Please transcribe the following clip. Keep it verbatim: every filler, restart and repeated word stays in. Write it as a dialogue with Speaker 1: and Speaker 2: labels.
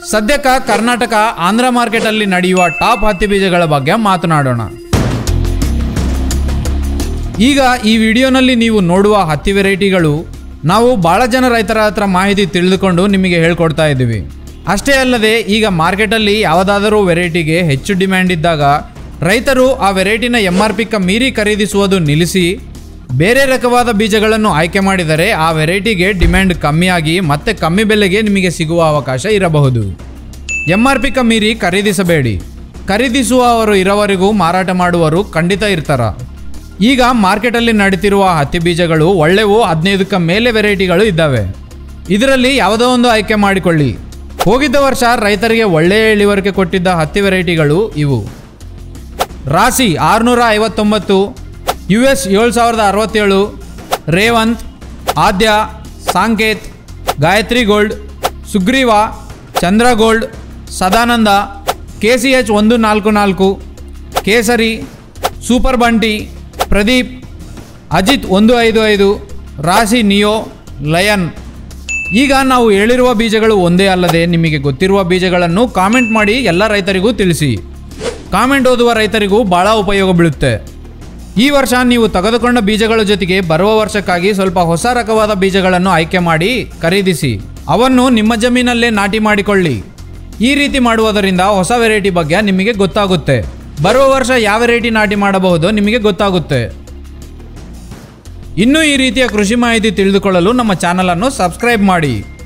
Speaker 1: ಸದ್ಯಕ್ಕೆ ಕರ್ನಾಟಕ ಆಂಧ್ರ ಮಾರ್ಕೆಟಲ್ಲಿ ನಡೆಯುವ ಟಾಪ್ ಹತ್ತಿ ಬೀಜಗಳ ಬಗ್ಗೆ ಮಾತನಾಡೋಣ. ಈಗ ಈ ವಿಡಿಯೋನಲ್ಲಿ ನೀವು ನೋಡುವ ಹತ್ತಿ ವೆರೈಟಿಗಳು ನಾವು ಭಾಳ ಜನ ರೈತರ ಹತ್ರ ಮಾಹಿತಿ ತಿಳಿದುಕೊಂಡು ನಿಮಗೆ ಹೇಳ್ಕೊಡ್ತಾ ಇದ್ದೀವಿ. ಅಷ್ಟೇ ಅಲ್ಲದೆ ಈಗ ಮಾರ್ಕೆಟಲ್ಲಿ ಯಾವುದಾದರೂ ವೆರೈಟಿಗೆ ಹೆಚ್ಚು ಡಿಮ್ಯಾಂಡ್ ಇದ್ದಾಗ ರೈತರು ಆ ವೆರೈಟಿನ ಎಮ್ ಆರ್ ಪಿಗೆ ಮೀರಿ ಖರೀದಿಸುವುದು ನಿಲ್ಲಿಸಿ ಬೇರೆ ರಕವಾದ ಬೀಜಗಳನ್ನು ಆಯ್ಕೆ ಮಾಡಿದರೆ ಆ ವೆರೈಟಿಗೆ ಡಿಮ್ಯಾಂಡ್ ಕಮ್ಮಿಯಾಗಿ ಮತ್ತೆ ಕಮ್ಮಿ ಬೆಲೆಗೆ ನಿಮಗೆ ಸಿಗುವ ಅವಕಾಶ ಇರಬಹುದು. ಎಮ್ ಆರ್ ಪಿಗೆ ಮೀರಿ ಖರೀದಿಸಬೇಡಿ. ಖರೀದಿಸುವವರು ಇರೋವರೆಗೂ ಮಾರಾಟ ಮಾಡುವವರು ಖಂಡಿತ ಇರ್ತಾರ. ಈಗ ಮಾರ್ಕೆಟಲ್ಲಿ ನಡೀತಿರುವ ಹತ್ತಿ ಬೀಜಗಳು ಒಳ್ಳೆವು ಹದಿನೈದಕ್ಕೆ ಮೇಲೆ ವೆರೈಟಿಗಳು ಇದ್ದಾವೆ. ಇದರಲ್ಲಿ ಯಾವುದೋ ಒಂದು ಆಯ್ಕೆ ಮಾಡಿಕೊಳ್ಳಿ. ಹೋಗಿದ್ದ ವರ್ಷ ರೈತರಿಗೆ ಒಳ್ಳೆಯ ಇಳುವರಿ ಕೊಟ್ಟಿದ್ದ ಹತ್ತಿ ವೆರೈಟಿಗಳು ಇವು: ರಾಶಿ ಆರುನೂರ ಐವತ್ತೊಂಬತ್ತು, ಯು ಎಸ್ ಏಳು ಸಾವಿರದ ಅರವತ್ತೇಳು, Revanth, Adya, Sanketh, Gayatri gold, Sugriva, Chandra gold, Sadananda, K C H ಒಂದು ನಾಲ್ಕು ನಾಲ್ಕು, ಕೇಸರಿ, ಸೂಪರ್ ಬಂಟಿ, ಪ್ರದೀಪ್, ಅಜಿತ್ ಒಂದು ಐದು ಐದು, ರಾಶಿ ನಿಯೋ, ಲಯನ್. ಈಗ ನಾವು ಹೇಳಿರುವ ಬೀಜಗಳು ಒಂದೇ ಅಲ್ಲದೆ ನಿಮಗೆ ಗೊತ್ತಿರುವ ಬೀಜಗಳನ್ನು ಕಾಮೆಂಟ್ ಮಾಡಿ ಎಲ್ಲ ರೈತರಿಗೂ ತಿಳಿಸಿ. ಕಾಮೆಂಟ್ ಓದುವ ರೈತರಿಗೂ ಭಾಳ ಉಪಯೋಗ ಬೀಳುತ್ತೆ. ಈ ವರ್ಷ ನೀವು ತೆಗೆದುಕೊಂಡ ಬೀಜಗಳ ಜೊತೆಗೆ ಬರುವ ವರ್ಷಕ್ಕಾಗಿ ಸ್ವಲ್ಪ ಹೊಸ ರಕವಾದ ಬೀಜಗಳನ್ನು ಆಯ್ಕೆ ಮಾಡಿ ಖರೀದಿಸಿ ಅವನ್ನು ನಿಮ್ಮ ಜಮೀನಲ್ಲೇ ನಾಟಿ ಮಾಡಿಕೊಳ್ಳಿ. ಈ ರೀತಿ ಮಾಡುವುದರಿಂದ ಹೊಸ ವೆರೈಟಿ ಬಗ್ಗೆ ನಿಮಗೆ ಗೊತ್ತಾಗುತ್ತೆ. ಬರುವ ವರ್ಷ ಯಾವ ವೆರೈಟಿ ನಾಟಿ ಮಾಡಬಹುದು ನಿಮಗೆ ಗೊತ್ತಾಗುತ್ತೆ. ಇನ್ನೂ ಈ ರೀತಿಯ ಕೃಷಿ ಮಾಹಿತಿ ತಿಳಿದುಕೊಳ್ಳಲು ನಮ್ಮ ಚಾನಲನ್ನು ಸಬ್ಸ್ಕ್ರೈಬ್ ಮಾಡಿ.